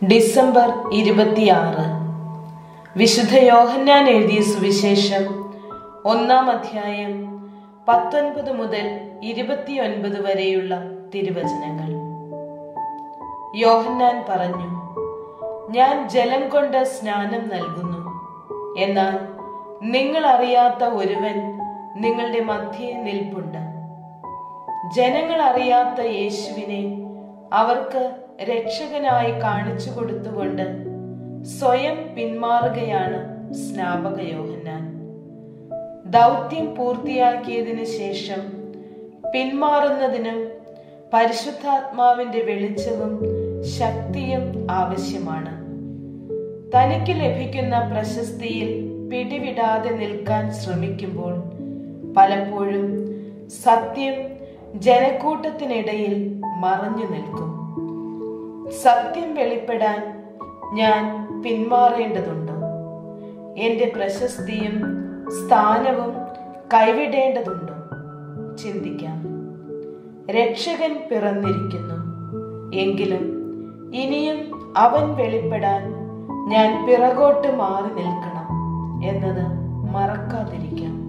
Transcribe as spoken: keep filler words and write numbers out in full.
December ഇരുപത്തിയാറ്. വിശുദ്ധ യോഹന്നാൻ എഴുതിയ സുവിശേഷം ഒന്നാം അധ്യായം പത്തൊൻപത് മുതൽ ഇരുപത്തിയൊൻപത് വരെയുള്ള തിരുവചനങ്ങൾ. യോഹന്നാൻ പറഞ്ഞു, ഞാൻ ജലം കൊണ്ട് സ്നാനം നൽകുന്നു, എന്നാൽ നിങ്ങൾ അറിയാത്ത ഒരുവൻ നിങ്ങളുടെ മധ്യേ നിൽപ്പുണ്ട്. ജനങ്ങൾ അറിയാത്ത യേശുവിനെ അവർക്ക് രക്ഷകനായി കാണിച്ചു കൊടുത്തുകൊണ്ട് സ്വയം പിന്മാറുകയാണ് സ്നാപക യോഹന്നാൻ. ദൗത്യം പൂർത്തിയാക്കിയതിനു ശേഷം പിന്മാറുന്നതിനും പരിശുദ്ധാത്മാവിന്റെ വെളിച്ചവും ശക്തിയും ആവശ്യമാണ്. തനിക്ക് ലഭിക്കുന്ന പ്രശസ്തിയിൽ പിടിവിടാതെ നിൽക്കാൻ ശ്രമിക്കുമ്പോൾ പലപ്പോഴും സത്യം ജനക്കൂട്ടത്തിനിടയിൽ മറഞ്ഞു നിൽക്കും. സത്യം വെളിപ്പെടാൻ ഞാൻ പിന്മാറേണ്ടതുണ്ടോ? എന്റെ പ്രശസ്തിയും സ്ഥാനവും കൈവിടേണ്ടതുണ്ടോ? ചിന്തിക്കാം. രക്ഷകൻ പിറന്നിരിക്കുന്നു, എങ്കിലും ഇനിയും അവൻ വെളിപ്പെടാൻ ഞാൻ പിറകോട്ട് മാറി നിൽക്കണം എന്നത് മറക്കാതിരിക്കാം.